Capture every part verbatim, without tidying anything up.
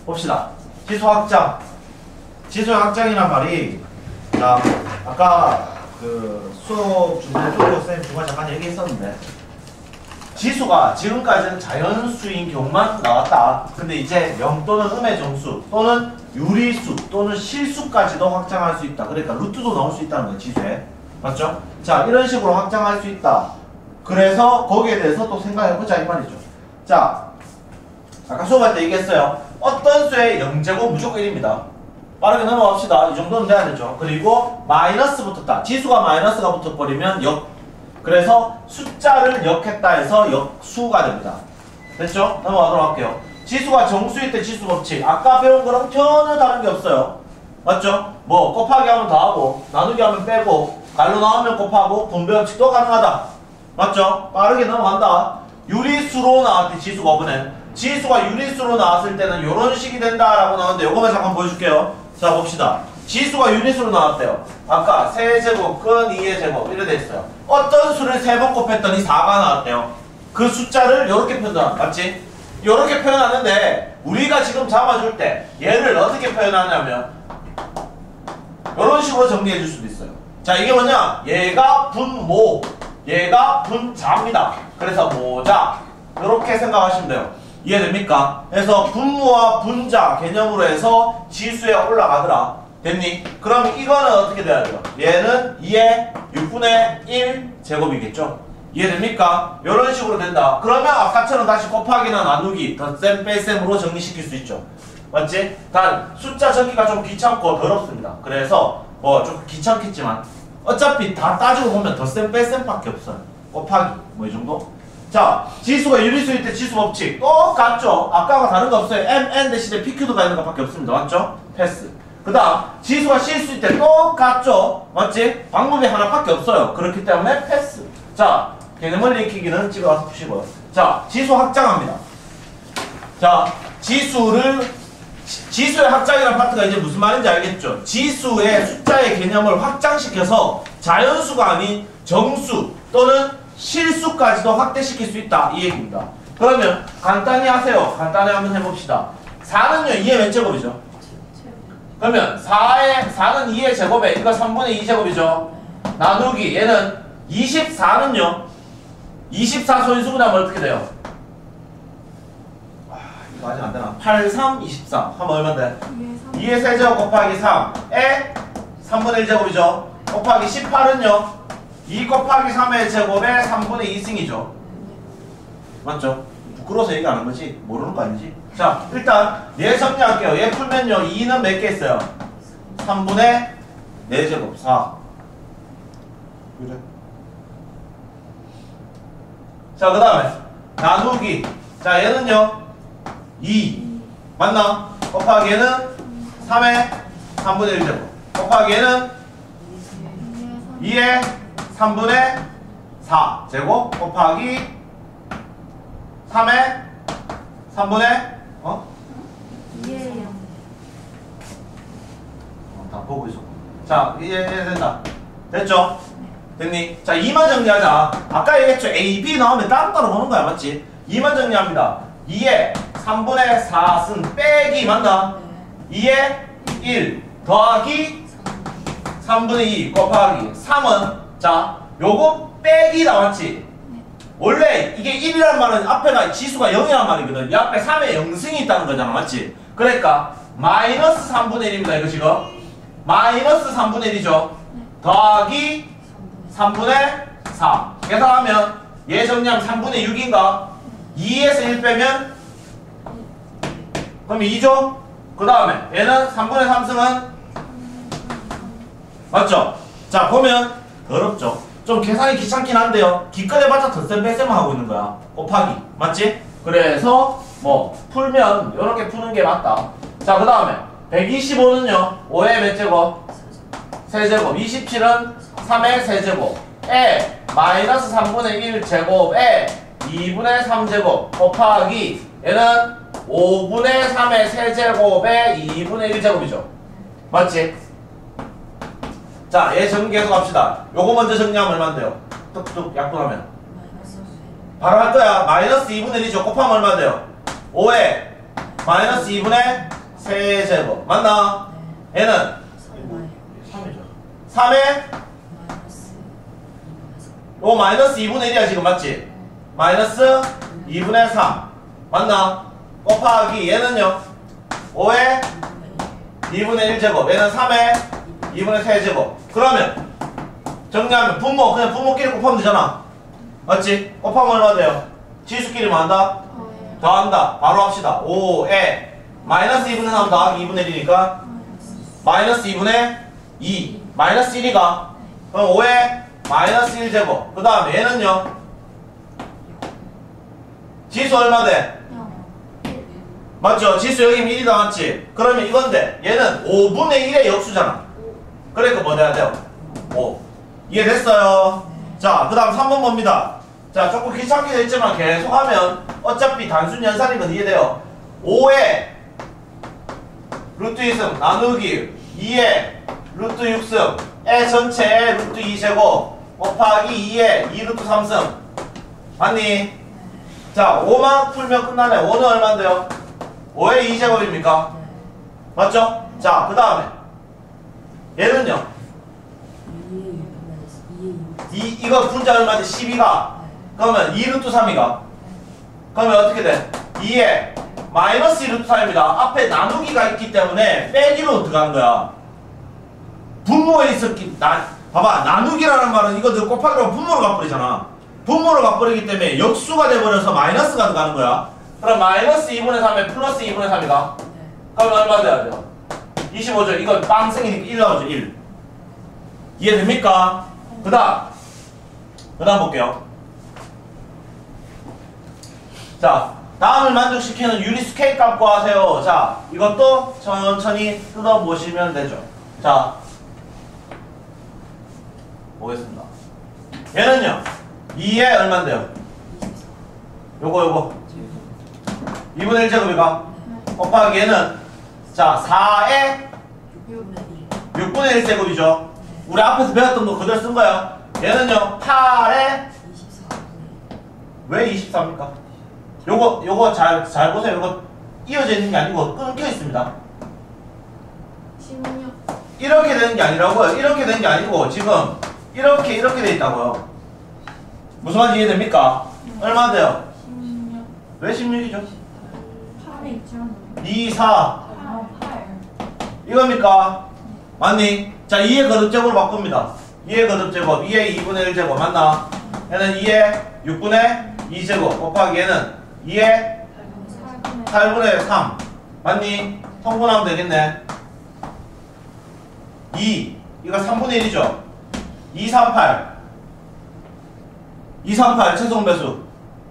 봅시다. 지수 확장. 지수 확장이란 말이, 자, 아까 그 수업 준비를 뚫고 선생님 중간 잠깐 얘기했었는데, 지수가 지금까지는 자연수인 경우만 나왔다. 근데 이제 명 또는 음의 정수 또는 유리수 또는 실수까지도 확장할 수 있다. 그러니까 루트도 넣을 수 있다는 거예요, 지수에. 맞죠? 자, 이런 식으로 확장할 수 있다. 그래서 거기에 대해서 또 생각해보자 이 말이죠. 자, 아까 수업할 때 얘기했어요. 어떤 수의 영제곱 무조건 일입니다. 빠르게 넘어갑시다. 이 정도는 돼야 되죠. 그리고 마이너스 붙었다. 지수가 마이너스가 붙어버리면 역. 그래서 숫자를 역했다 해서 역수가 됩니다. 됐죠? 넘어가도록 할게요. 지수가 정수일 때 지수 법칙. 아까 배운 거랑 전혀 다른 게 없어요. 맞죠? 뭐 곱하기 하면 더하고 나누기 하면 빼고 갈로 나오면 곱하고 분배 법칙도 가능하다. 맞죠? 빠르게 넘어간다. 유리수로 나왔대, 지수가 이번엔. 지수가 유리수로 나왔을 때는 이런 식이 된다라고 나오는데 요거만 잠깐 보여줄게요. 자, 봅시다. 지수가 유리수로 나왔대요. 아까 세제곱 근 이의 제곱 이래 돼 있어요. 어떤 수를 세 번 곱했더니 사가 나왔대요. 그 숫자를 이렇게 표현하, 맞지? 이렇게 표현하는데 우리가 지금 잡아줄 때 얘를 어떻게 표현하냐면 이런 식으로 정리해 줄 수도 있어요. 자, 이게 뭐냐? 얘가 분모, 얘가 분자입니다. 그래서 모자 이렇게 생각하시면 돼요. 이해됩니까? 그래서 분모와 분자 개념으로 해서 지수에 올라가더라. 됐니? 그럼 이거는 어떻게 돼야 돼요? 얘는 이의 육분의 일 제곱이겠죠? 이해됩니까? 이런 식으로 된다. 그러면 아까처럼 다시 곱하기나 나누기 덧셈 뺄셈으로 정리시킬 수 있죠. 맞지? 단 숫자 적기가 좀 귀찮고 더럽습니다. 그래서 뭐 좀 귀찮겠지만 어차피 다 따지고 보면 덧셈 뺄셈밖에 없어요. 곱하기 뭐 이 정도? 자, 지수가 유리수일 때 지수 법칙 똑같죠? 아까와 다른 거 없어요. M, N 대신에 피, Q도 가는 것밖에 없습니다. 맞죠? 패스. 그 다음 지수가 실수일 때 똑같죠? 맞지? 방법이 하나밖에 없어요. 그렇기 때문에 패스. 자, 개념을 익히기는 집에 와서 푸시고요. 자, 지수 확장합니다. 자, 지수를 지, 지수의 확장이라는 파트가 이제 무슨 말인지 알겠죠? 지수의 숫자의 개념을 확장시켜서 자연수가 아닌 정수 또는 실수까지도 확대시킬 수 있다. 이 얘기입니다. 그러면 간단히 하세요. 간단히 한번 해봅시다. 사는요 이의 몇 제곱이죠? 그러면 사의, 사는 이의 제곱에 이거 삼분의 이 제곱이죠? 나누기 얘는 이십사는요 이십사 소인수분하면 어떻게 돼요? 아, 이거 아직 안되나? 팔, 삼, 이십사 하면 얼마인데? 이의 세제곱 곱하기 삼에 삼분의 일 제곱이죠? 곱하기 십팔은요 이 곱하기 삼의 제곱에 삼분의 이 승이죠. 맞죠? 부끄러워서 얘기 안 한 거지? 모르는 거 아니지? 자, 일단 얘 정리할게요. 얘 풀면요 이는 몇 개 있어요? 삼분의 네 제곱 사. 그래. 자, 그 다음에 나누기. 자, 얘는요 이 맞나? 곱하기 얘는 삼의 삼분의 일 제곱 곱하기 얘는 이의 삼분의 사 제곱 곱하기 삼의 삼분의 어? 이해요. 어, 다 보고 있어. 자, 이해 된다. 됐죠? 됐니? 자, 이만 정리하자. 아까 얘기했죠? A, B 나오면 따로따로 보는 거야. 맞지? 이만 정리합니다. 이의 삼분의 사승 빼기 맞나? 이의 일 더하기 삼분의 이 곱하기 삼은 자, 요거 빼기 나왔지? 원래 이게 일이란 말은 앞에가 지수가 영이란 말이거든. 이 앞에 삼에 영승이 있다는 거잖아. 맞지? 그러니까 마이너스 삼분의 일입니다. 이거 지금 마이너스 삼분의 일이죠. 더하기 삼분의 사 계산하면 얘 정리하면 삼분의 육인가? 이에서 일 빼면 그럼 이죠? 그 다음에 얘는 삼분의 삼승은 맞죠? 자, 보면 더럽죠? 좀 계산이 귀찮긴 한데요. 기껏해봤자 덧셈 뺄셈만 하고 있는 거야. 곱하기. 맞지? 그래서 뭐 풀면 이렇게 푸는 게 맞다. 자, 그 다음에 백이십오는요 오의 몇 제곱? 세제곱. 이십칠은 삼의 세제곱 에 마이너스 삼분의 일 제곱에 이분의 삼 제곱 곱하기 얘는 오분의 삼의 세제곱에 이분의 일 제곱이죠. 맞지? 자, 얘 정리 계속 합시다. 요거 먼저 정리하면 얼마인데요? 뚝뚝 약분하면 바로 할 거야. 마이너스 이분의 일이죠. 곱하면 얼마인데요? 오에 마이너스 이분의 세제곱. 맞나? 얘는 삼이죠. 삼에 요 마이너스 이분의 일이야 지금 맞지? 마이너스 이분의 삼. 맞나? 곱하기 얘는요? 오에 이분의 일 제곱. 얘는 삼에 이분의 세 제곱. 그러면 정리하면 분모 그냥 분모끼리 곱하면 되잖아. 맞지? 곱하면 얼마 돼요? 지수끼리 뭐 한다? 더한다. 바로 합시다. 오에 마이너스 이분의 삼 더하기 이분의 일이니까 마이너스 이분의 이. 마이너스 일이가 그럼 오에 마이너스 일 제곱. 그 다음에 얘는요? 지수 얼마 돼? 맞죠? 지수 여기 일이다 맞지? 그러면 이건데 얘는 오분의 일의 역수잖아. 그러니까 뭐 돼야 돼요? 오. 이해됐어요? 자, 그 다음 삼 번 봅니다. 자, 조금 귀찮게 됐지만 계속 하면 어차피 단순 연산이건 이해돼요. 오에 루트 이승 나누기 이에 루트 육승 에 전체에 루트 이 제곱 곱하기 이에 이 루트 삼승. 맞니? 자, 오만 풀면 끝나네. 오는 얼만데요? 오에 이 제곱입니까? 맞죠? 자, 그 다음에 얘는요? 이, 이거 분자 얼마지? 십이가 그러면 이 루트 삼이가 그러면 어떻게 돼? 이에 마이너스 이 루트 삼입니다. 앞에 나누기가 있기 때문에 빼기로 들어간 거야. 분모에 있었기 나, 봐봐 나누기라는 말은 이거 너 곱하기로 분모로 가버리잖아. 분모로 가버리기 때문에 역수가 돼버려서 마이너스가 들어가는 거야. 그럼 마이너스 이분의 삼에 플러스 이분의 삼이가 그러면 얼마 돼야 돼요? 이십오죠. 이거 빵생이니까 일 나오죠. 일. 이해됩니까? 그 다음 그 다음 볼게요. 자, 다음을 만족시키는 유리수 K 값 구하세요. 자, 이것도 천천히 뜯어보시면 되죠. 자, 보겠습니다. 얘는요 이에 얼만데요? 요거 요거 이분의 일 제곱이가 곱하기 얘는 자 사에 육분의 일 제곱이죠. 우리 앞에서 배웠던 거 그대로 쓴 거야. 얘는요 팔에 왜 이십사입니까? 요거 요거 잘 잘 보세요. 요거 이어져 있는 게 아니고 끊겨 있습니다. 십육. 이렇게 되는 게 아니라고요. 이렇게 되는 게 아니고 지금 이렇게 이렇게 돼 있다고요. 무슨 말인지 이해됩니까? 음. 얼마 돼요? 십육. 왜 십육이죠? 팔에 있잖아. 이, 사 아, 팔. 이겁니까? 맞니? 자, 이의 거듭제곱으로 바꿉니다. 이의 거듭제곱, 이의 이분의 일 제곱 맞나? 얘는 이의 육분의 이 제곱 곱하기 얘는 이의 팔분의 삼 맞니? 통분하면 되겠네. 이 이거 삼분의 일이죠. 이, 삼, 팔 이, 삼, 팔 최소한 배수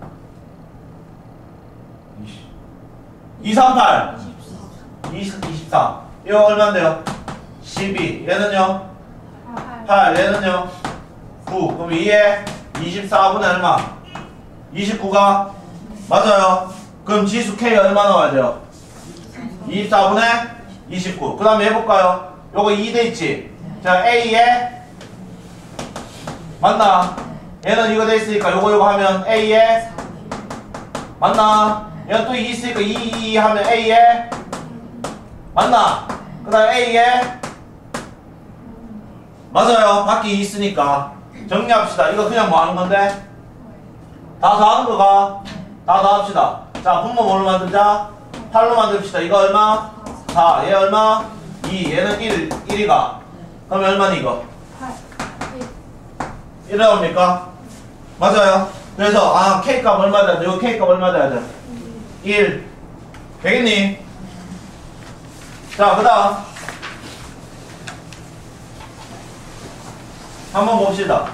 이, 삼, 팔 이십사 이거 얼마인데요? 십이 얘는요? 팔 얘는요? 구 그럼 이에 이십사분의 얼마? 이십구가 맞아요. 그럼 지수 K 얼마 나와야 돼요? 이십사분의 이십구 그 다음에 해볼까요? 요거 이 돼 있지? 자 A에 맞나? 얘는 이거 돼 있으니까 요거 요거 하면 A에 맞나? 얘는 또 이 있으니까 이, 이 하면 A에 맞나? 그 다음에 A에 맞아요. 밖에 이 있으니까 정리합시다. 이거 그냥 뭐 하는 건데? 다 더하는 거가 다 더합시다. 자 분모 뭘로 만들자? 팔로 만듭시다. 이거 얼마? 사. 얘 얼마? 이. 얘는 일. 일이가 그러면 얼마니 이거? 팔. 일 나옵니까? 맞아요. 그래서 아 K값 얼마 돼야 돼? 이거 K값 얼마 돼야 돼? 일. 되겠니? 자 그 다음 한번 봅시다.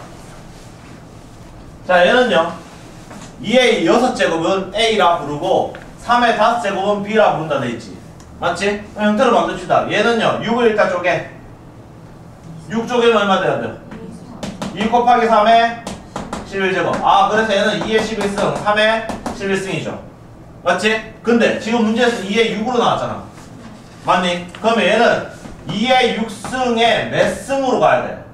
자 얘는요 이의 여섯 제곱은 A라 부르고 삼의 다섯 제곱은 B라 부른다 돼있지 맞지? 형태로 만듭시다. 얘는요 육을 일단 쪼개 육 쪼개면 얼마 돼야 돼요? 이 곱하기 삼의 십일 제곱 아 그래서 얘는 이의 십일 승 삼의 십일 승이죠 맞지? 근데 지금 문제에서 이의 육으로 나왔잖아 맞니? 그러면 얘는 이의 육 승에 몇 승으로 가야 돼?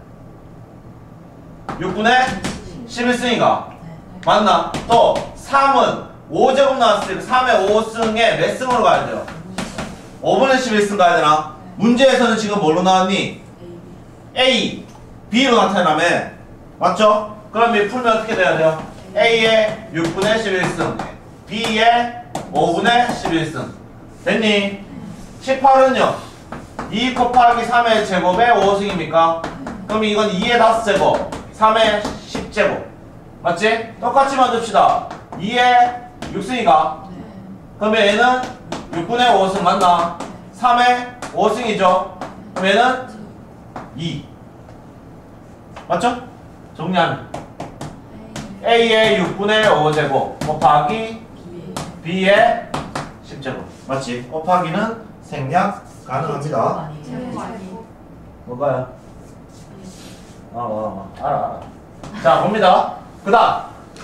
육분의 십일 승이가 맞나? 또 삼은 오 제곱 나왔으니까 삼의 오 승에 몇 승으로 가야 돼요? 오분의 십일 승 가야 되나? 문제에서는 지금 뭘로 나왔니? A, B로 나타나며 맞죠? 그럼 이 풀면 어떻게 돼야 돼요? A의 육분의 십일 승 B의 오분의 십일 승 됐니? 십팔은요 이 곱하기 삼의 제곱의 오 승입니까? 그럼 이건 이의 다섯 제곱 삼의 십 제곱 맞지? 똑같이 만듭시다. 이의 육 승이가 그러면 얘는 육분의 오 승 맞나? 삼의 오 승이죠? 그럼 얘는 이 맞죠? 정리하면 A의 육분의 오 제곱 곱하기 B의 십 제곱 맞지? 곱하기는 생략 가능합니다. 뭐가요? 아, 아, 아, 알아, 알아. 자, 봅니다. 그 다음.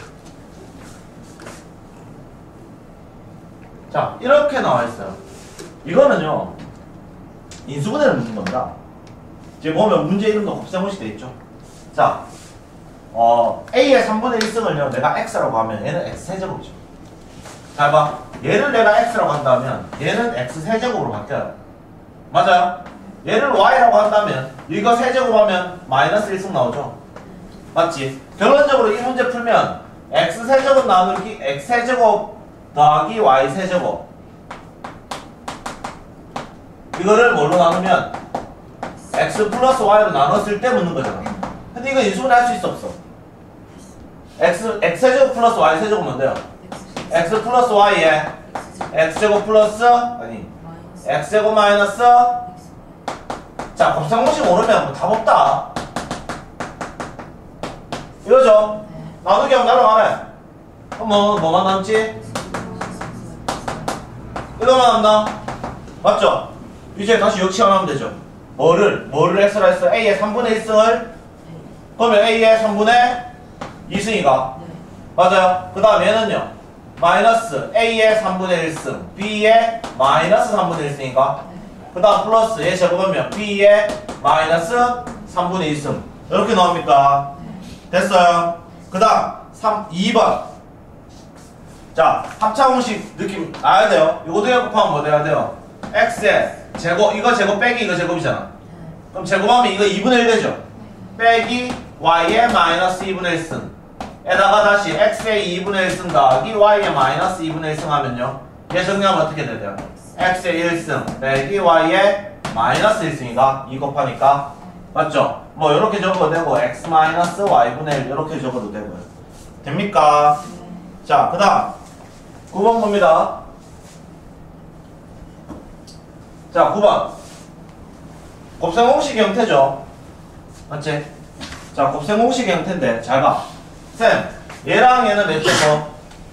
자, 이렇게 나와 있어요. 이거는요, 인수분해를 묻는 겁니다. 지금 보면 문제 이름도 곱셈공식 돼 있죠. 자, 어, A의 삼분의 일 승을요, 내가 X라고 하면 얘는 X 세제곱이죠. 잘 봐. 얘를 내가 X라고 한다면 얘는 X 세제곱으로 바뀌어요. 맞아요? 얘를 Y라고 한다면 이거 세제곱하면 마이너스 일 승 나오죠? 맞지? 결론적으로 이 문제 풀면 X 세제곱 나누기 X 세제곱 더하기 Y 세제곱 이거를 뭘로 나누면 X 플러스 Y로 나눴을 때 묻는 거잖아. 근데 이거 인수분해 할 수 있어 없어? X, X 세제곱 플러스 Y 세제곱 뭔데요? X 플러스 Y에 X제곱 플러스 아니 X제곱 마이너스 자 곱셈공식 모르면 뭐 답 없다 이거죠? 나누기 하면 날아가네. 그럼 뭐, 뭐만 남지? 이거만 남나? 맞죠? 이제 다시 역시하면 되죠. 뭐를? 뭐를 X라 했어? A의 삼분의 일 승을 그러면 A의 삼분의 이 승이가 맞아요? 그 다음 얘는요 마이너스 A의 삼분의 일 승 B의 마이너스 삼분의 일 승이니까 그 다음 플러스 얘 제곱하면 B의 마이너스 삼분의 이 승 이렇게 나옵니까? 됐어요? 그 다음 이 번 자 합차공식 느낌 나야 돼요. 이거 어떻게 곱하면 뭐 돼야 돼요? X의 제곱 이거 제곱 빼기 이거 제곱이잖아. 그럼 제곱하면 이거 이분의 일 되죠? 빼기 Y의 마이너스 이분의 일 승 에다가 다시 X의 이분의 일 승 더하기 Y의 마이너스 이분의 일 승 하면요 얘 정리하면 어떻게 돼요? X의 일 승 빼기 Y의 마이너스 일 승이가 이 곱하니까 맞죠? 뭐 이렇게 적어도 되고 X 마이너스 Y분의 일 이렇게 적어도 되고요. 됩니까? 자 그 다음 구 번 봅니다. 자 구 번 곱셈공식 형태죠. 맞지? 자 곱셈공식 형태인데 잘 봐. 쌤 얘랑 얘는 몇 제곱?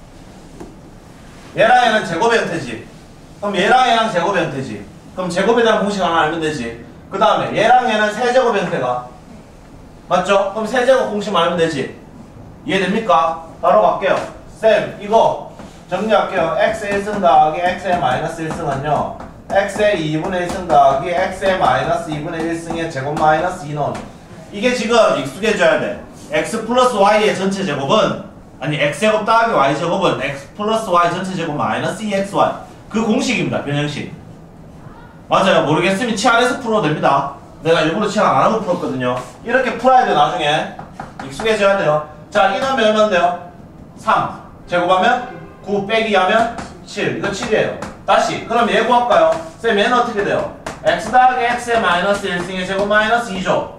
얘랑 얘는 제곱의 형태지. 그럼 얘랑 얘랑 제곱의 형태지. 그럼 제곱에 대한 공식 하나 알면 되지. 그 다음에 얘랑 얘는 세제곱의 형태가 맞죠? 그럼 세제곱 공식만 알면 되지. 이해됩니까? 바로 갈게요. 쌤 이거 정리할게요. X의 일 승 더하기 X의 마이너스 일 승은요 X의 이분의 일 승 더하기 X의 마이너스 이분의 일 승의 제곱 마이너스 이 넣은 이게 지금 익숙해져야 돼. X 플러스 Y의 전체 제곱은 아니 X제곱 더하기 Y제곱은 X 플러스 Y 전체 제곱 마이너스 이 엑스 와이 그 공식입니다. 변형식 맞아요. 모르겠으면 치 안에서 풀어도 됩니다. 내가 일부러 치 안 하고 풀었거든요. 이렇게 풀어야 돼. 나중에 익숙해져야 돼요. 자, 이 넣으면 얼마인데요? 삼 제곱하면 구 빼기 하면 칠 이거 칠이에요. 다시 그럼 얘 구할까요? 쌤 얘는 어떻게 돼요? X 더하기 X의 마이너스 일 승의 제곱 마이너스 이죠?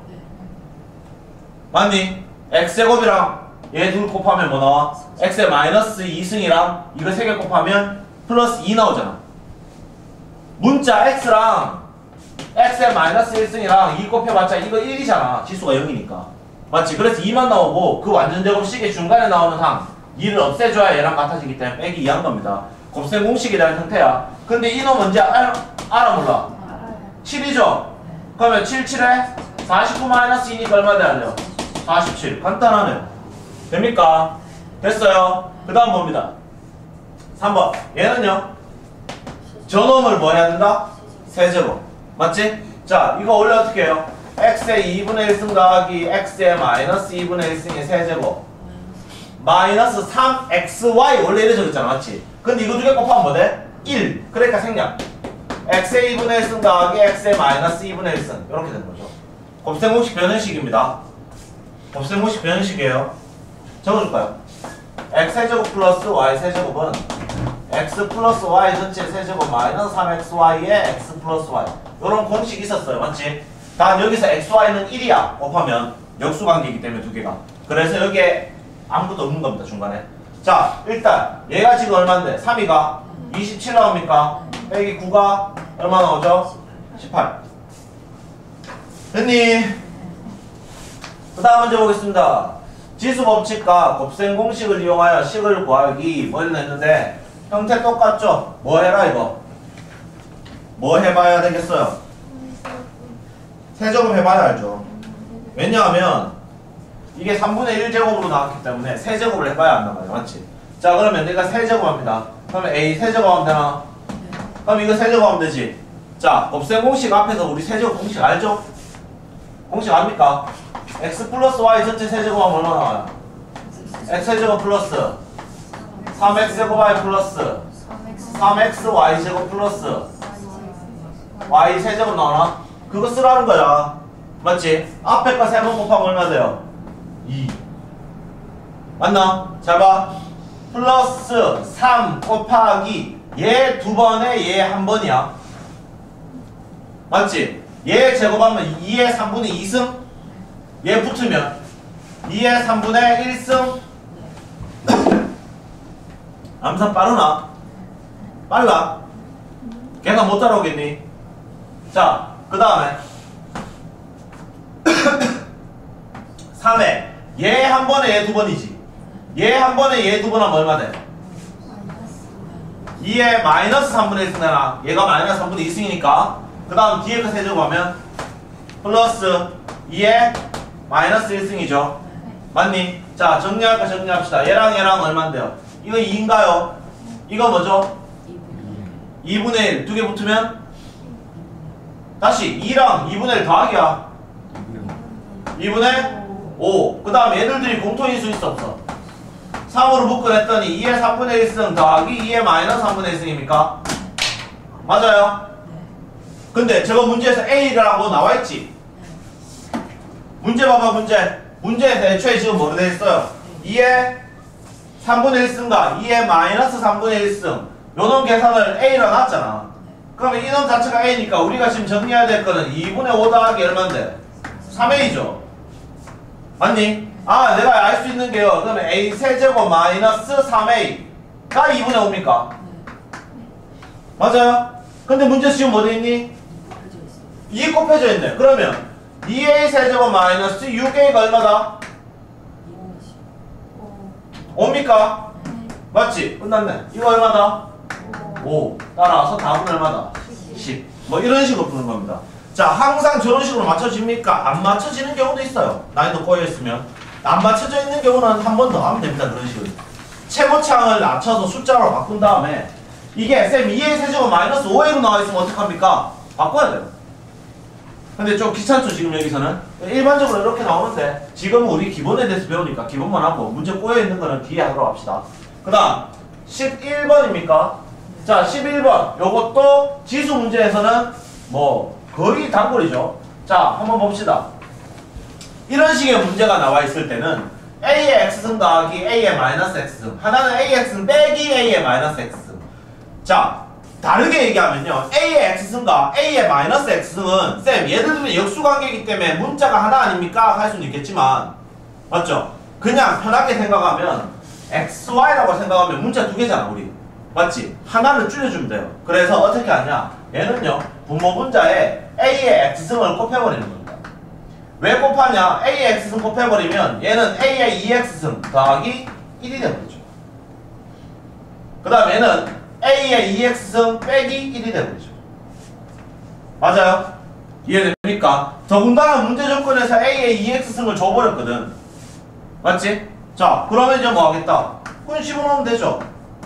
맞니? X제곱이랑 얘 둘 곱하면 뭐 나와? X의 마이너스 이 승이랑 이거 세 개 곱하면 플러스 이 나오잖아. 문자 X랑 X의 마이너스 일 승이랑 이 곱해봤자 이거 일이잖아. 지수가 영이니까. 맞지? 그래서 이만 나오고 그 완전제곱식의 중간에 나오는 항 이를 없애줘야 얘랑 같아지기 때문에 빼기 이 한 겁니다. 곱셈 공식에 대한 형태야. 근데 이놈 뭔지 알, 알아 몰라? 칠이죠? 그러면 칠, 칠에 사십구 마이너스 이니까 얼마 돼야 돼요? 사십칠. 간단하네. 됩니까? 됐어요. 그 다음 봅니다. 삼 번. 얘는요. 저놈을 뭐 해야 된다? 세제곱. 맞지? 자, 이거 원래 어떻게 해요? X의 이분의 일 승 더하기 X의 마이너스 이분의 일 승의 세제곱. 마이너스 삼 엑스 와이 원래 이래 적었잖아. 맞지? 근데 이거 두 개 곱하면 뭐 돼? 일. 그러니까 생략. x의 이분의 일 승 더하기 x의 마이너스 이분의 일 승 이렇게 되는 거죠. 곱셈 공식 변형식입니다. 곱셈 공식 변형식이에요. 적어줄까요? x세제곱 플러스 y세제곱은 x 플러스 y 전체 세제곱 마이너스 삼 엑스 와이의 x 플러스 y 이런 공식이 있었어요. 맞지? 단 여기서 xy는 일이야 곱하면 역수관계이기 때문에 두 개가. 그래서 여기에 아무것도 없는 겁니다. 중간에. 자 일단 얘가 지금 얼마인데? 삼이가 이십칠 나옵니까? 빼기 구가 얼마 나오죠? 십팔. 됐니? 그 다음 문제 보겠습니다. 지수법칙과 곱셈 공식을 이용하여 식을 구하기 뭐 했는데 형태 똑같죠? 뭐 해라 이거? 뭐 해봐야 되겠어요? 세제곱 해봐야 알죠. 왜냐하면 이게 삼분의 일 제곱으로 나왔기 때문에 세제곱을 해봐야 한단 말이야. 맞지? 자 그러면 내가 세제곱 합니다. 그러면 A 세제곱 하면 되나? 그럼 이거 세제곱 하면 되지. 자 곱셈 공식 앞에서 우리 세제곱 공식 알죠? 공식 압니까? x 플러스 y 전체 세제곱하면 얼마 나와요? x 세제곱 플러스 삼 엑스 제곱 y 플러스 삼 엑스 y 제곱 플러스 y 세제곱 나오나? 그거 쓰라는 거야. 맞지? 앞에 거 세 번 곱하면 얼마 돼요? 이. 맞나? 잘 봐. 플러스 삼 곱하기 얘 두 번에 얘 한 번이야. 맞지? 얘 제곱하면 이의 삼분의 이 승? 얘 붙으면 이의 삼분의 일 승? 암산 빠르나? 빨라? 계산 못 따라오겠니? 자, 그 다음에 삼에 얘 한 번에 얘 두 번이지. 얘 한 번에 얘 두 번 하면 얼마 돼? 이에 마이너스 삼분의 일 승 되나? 얘가 마이너스 삼분의 이 승이니까 그 다음 뒤에 거 세제곱하면 플러스 이에 마이너스 일 승이죠. 맞니? 자 정리할까 정리합시다. 얘랑 얘랑 얼만데요? 이거 이인가요? 이거 뭐죠? 이분의 일 두 개 붙으면 다시 이랑 이분의 일 더하기야. 이분의 오. 그 다음 얘들들이 공통인수 있어 없어? 삼으로 묶어냈더니 이의 삼분의 일 승 더하기 이의 마이너스 삼분의 일 승입니까? 맞아요? 근데 저거 문제에서 A라고 나와있지? 문제 봐봐 문제. 문제에서 애초에 지금 뭐로 되어있어요? 이의 삼분의 일 승과 이의 마이너스 삼분의 일 승 요놈 계산을 A로 놨잖아. 그러면 이놈 자체가 A니까 우리가 지금 정리해야 될 거는 이분의 오 더하기 얼만데? 삼 에이죠. 맞니? 아 내가 알 수 있는 게요. 그러면 A 세제곱 마이너스 삼 에이가 이분의 오입니까? 맞아요? 근데 문제 지금 뭐 돼 있니? 이 곱해져 있네. 그러면 이 에이 세제곱 마이너스 육 에이가 얼마다? 오입니까? 맞지? 끝났네. 이거 얼마다? 오. 따라서 답은 얼마다? 십. 뭐 이런 식으로 푸는 겁니다. 자, 항상 저런 식으로 맞춰집니까? 안 맞춰지는 경우도 있어요. 난이도 꼬여있으면. 안 맞춰져 있는 경우는 한 번 더 하면 됩니다. 그런 식으로. 최고창을 낮춰서 숫자로 바꾼 다음에 이게 쌤 이 에이 세제곱 마이너스 오 에이로 나와있으면 어떡합니까? 바꿔야 돼요. 근데 좀 귀찮죠 지금 여기서는? 일반적으로 이렇게 나오는데 지금은 우리 기본에 대해서 배우니까 기본만 하고 문제 꼬여있는 거는 뒤에 하도록 합시다. 그 다음 십일 번입니까? 자 십일 번 요것도 지수 문제에서는 뭐 거의 단골이죠. 자 한번 봅시다. 이런 식의 문제가 나와 있을 때는 A의 X승 더하기 A의 마이너스 X승, 하나는 A의 X승 빼기 A의 마이너스 X승. 자 다르게 얘기하면요, A의 X승과 A의 마이너스 X승은 쌤 얘들은 역수관계이기 때문에 문자가 하나 아닙니까? 할 수는 있겠지만 맞죠? 그냥 편하게 생각하면 엑스와이라고 생각하면 문자 두 개잖아 우리. 맞지? 하나를 줄여주면 돼요. 그래서 어떻게 하냐, 얘는요 분모 분자에 A의 X승을 곱해버리는 겁니다. 왜 곱하냐? A의 X승 곱해버리면 얘는 A의 이 엑스승 더하기 일이 되버리죠. 그 다음 얘는 A의 이 엑스승 빼기 일이 되버리죠. 맞아요? 이해됩니까? 더군다나 문제 조건에서 A의 이 엑스승을 줘버렸거든. 맞지? 자 그러면 이제 뭐 하겠다? 그냥 집어넣으면 되죠.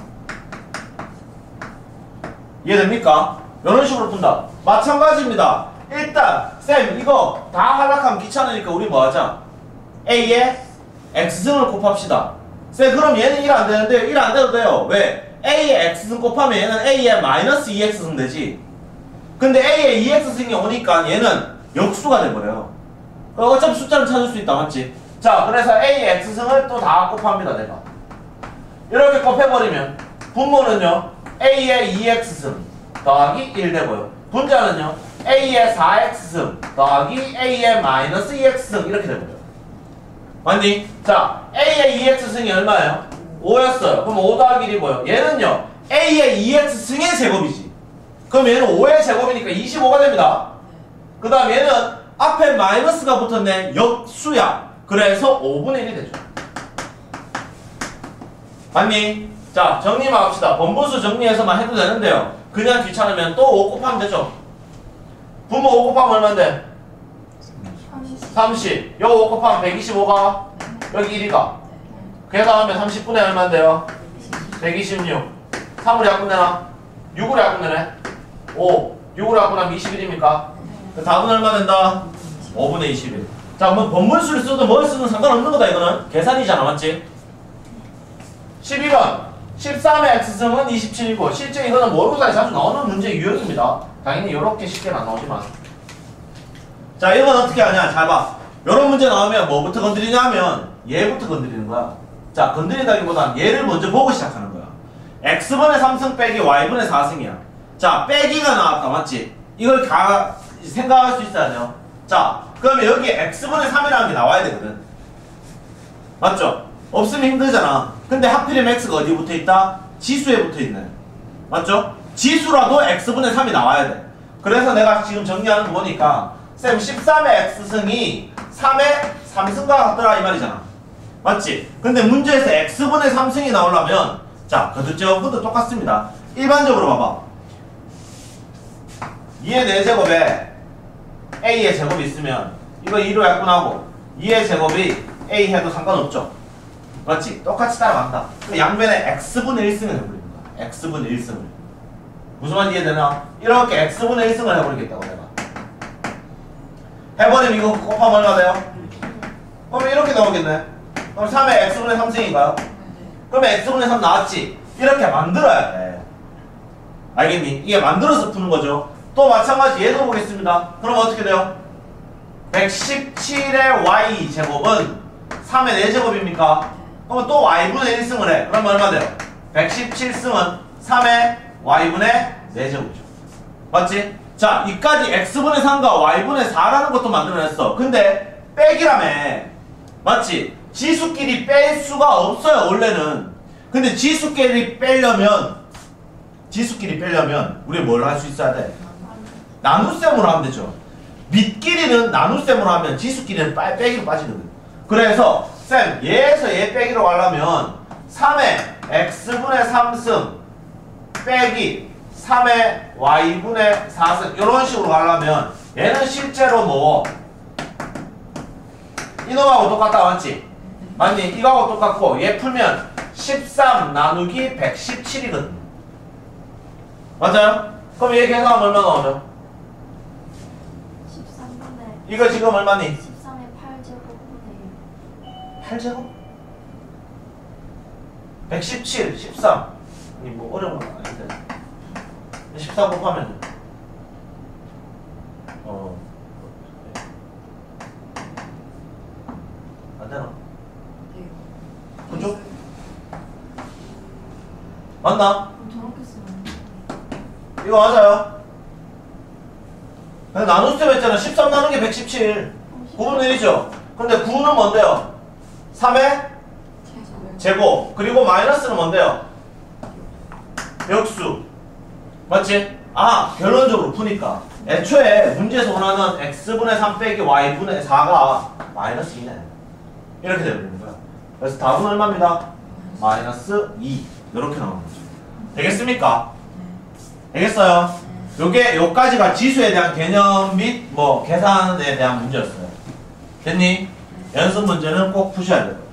이해됩니까? 이런 식으로 푼다. 마찬가지입니다. 일단 쌤 이거 다 하락하면 귀찮으니까 우리 뭐 하자? A의 X승을 곱합시다. 쌤 그럼 얘는 일 안 되는데 일 안 돼도 돼요. 왜? A의 X승 곱하면 얘는 A의 마이너스 이 엑스승 되지. 근데 A에 이엑스승이 오니까 얘는 역수가 돼버려요. 어차피 숫자를 찾을 수 있다, 맞지? 자, 그래서 A의 X승을 또 다 곱합니다, 내가. 이렇게 곱해버리면 분모는요 A의 이엑스승 더하기 일 되고요. 분자는요 A의 사엑스승 더하기 A의 마이너스 이엑스승 이렇게 되고요. 맞니? 자, A의 이엑스승이 얼마예요? 오였어요. 그럼 오 더하기 일이 뭐예요? 얘는요 A의 이엑스승의 제곱이지. 그럼 얘는 오의 제곱이니까 이십오가 됩니다. 그 다음 얘는 앞에 마이너스가 붙었네. 역수야. 그래서 오분의 일이 되죠. 맞니? 자, 정리만 합시다. 번분수 정리해서만 해도 되는데요. 그냥 귀찮으면 또 오 곱하면 되죠. 분모 오 곱하면 얼마인데? 삼십. 요 오 곱하면 백이십오가 여기 일이 가. 그 다음에 삼십분의 얼마인데요? 백이십육. 삼으로 약분되나? 육으로 약분되네? 오. 육으로 약분하면 이십일입니까? 그 답은 얼마 된다? 오분의 이십일. 자, 뭐 번분수를 써도 뭘 쓰든 상관없는 거다. 이거는 계산이잖아, 맞지? 십이 번. 십삼의 x승은 이십칠이고 실제 이거는 모의고사에 자주 나오는 문제 유형입니다. 당연히 이렇게 쉽게는 안 나오지만. 자, 이건 어떻게 하냐? 잘 봐. 이런 문제 나오면 뭐부터 건드리냐 하면 얘부터 건드리는 거야. 자, 건드린다기보단 얘를 먼저 보고 시작하는 거야. x분의 삼승 빼기 y분의 사승이야. 자, 빼기가 나왔다, 맞지? 이걸 가, 생각할 수 있어야 돼요. 자, 그러면 여기 x분의 삼이라는 게 나와야 되거든. 맞죠? 없으면 힘들잖아. 근데 하필이면 x가 어디에 붙어있다? 지수에 붙어있네. 맞죠? 지수라도 x분의 삼이 나와야 돼. 그래서 내가 지금 정리하는 거 보니까 쌤 십삼의 x승이 삼의 삼승과 같더라 이 말이잖아. 맞지? 근데 문제에서 x분의 삼승이 나오려면 자, 거듭제곱부터 똑같습니다. 일반적으로 봐봐. 이의 네 제곱에 a의 제곱이 있으면 이거 이로 약분하고 이의 제곱이 a 해도 상관없죠. 맞지? 똑같이 따라간다. 양변에 x분의 일승을 해버립니다. x분의 일승을. 무슨 말인지 이해되나? 이렇게 x분의 일승을 해버리겠다고 내가. 해버리면 이거 곱하면 얼마 돼요? 그러면 이렇게 나오겠네. 그럼 삼의 x분의 삼승인가요? 그러면 x분의 삼 나왔지? 이렇게 만들어야 돼. 알겠니? 이게 만들어서 푸는 거죠. 또 마찬가지 얘도 보겠습니다. 그럼 어떻게 돼요? 백십칠의 y 제곱은 삼의 네 제곱입니까? 그러면 또 y분의 일승을 해. 그러면 얼마 돼요? 백십칠 승은 삼의 y분의 네 제곱이죠. 맞지? 자, 이까지 x분의 삼과 y분의 사라는 것도 만들어냈어. 근데 빼기라며. 맞지? 지수끼리 뺄 수가 없어요, 원래는. 근데 지수끼리 빼려면 지수끼리 빼려면 우리 뭘 할 수 있어야 돼? 나눗셈으로 하면 되죠. 밑끼리는 나눗셈으로 하면 지수끼리는 빼기로 빠지거든. 그래서 쌤, 얘에서 얘 빼기로 가려면 삼의 x분의 삼승 빼기 삼의 y분의 사승 이런 식으로 가려면 얘는 실제로 뭐 이놈하고 똑같다, 맞지? 맞니? 이거하고 똑같고 얘 풀면 십삼 나누기 백십칠이거든. 맞아요? 그럼 얘 계산하면 얼마 나오죠? 십삼분의 이거 지금 얼마니? 십삼의 팔 제곱분의 팔 제곱? 백십칠, 십삼. 아니 뭐 어려운 건 아닌데. 십삼 곱하면 어 안되나? 그죠? 맞나? 저렇게 쓰면 이거 맞아요. 근데 나눗셈 했잖아. 십삼 나누기 백십칠 구분의 일이죠. 근데 구는 뭔데요? 삼의 제곱. 그리고 마이너스는 뭔데요? 역수. 맞지? 아, 결론적으로 푸니까 애초에 문제에서 원하는 x분의 삼 빼기 y분의 사가 마이너스 이네. 이렇게 되는 거야. 그래서 답은 얼마입니다? 마이너스 이. 이렇게 나오는 거죠. 되겠습니까? 되겠어요? 요게 요까지가 지수에 대한 개념 및 뭐 계산에 대한 문제였어요. 됐니? 연습 문제는 꼭 푸셔야 돼요.